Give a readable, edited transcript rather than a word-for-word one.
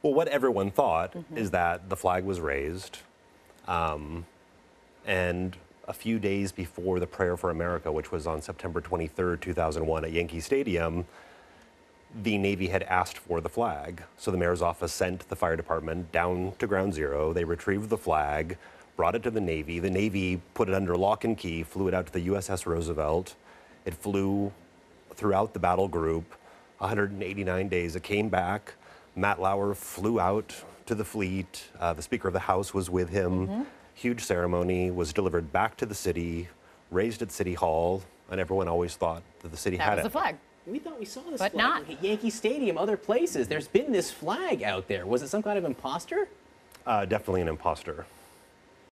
Well, what everyone thought is that the flag was raised, and a few days before the Prayer for America, which was on September 23rd, 2001 at Yankee Stadium, the Navy had asked for the flag. So the mayor's office sent the fire department down to Ground Zero. They retrieved the flag, brought it to the Navy. The Navy put it under lock and key, flew it out to the USS Roosevelt. It flew throughout the battle group, 189 days. It came back. Matt Lauer flew out to the fleet. The Speaker of the House was with him. Huge ceremony, was delivered back to the city, raised at City Hall, and everyone always thought that the city had it. That was the flag. We thought we saw this But flag not. at Yankee Stadium, other places. There's been this flag out there. Was it some kind of imposter? Definitely an imposter.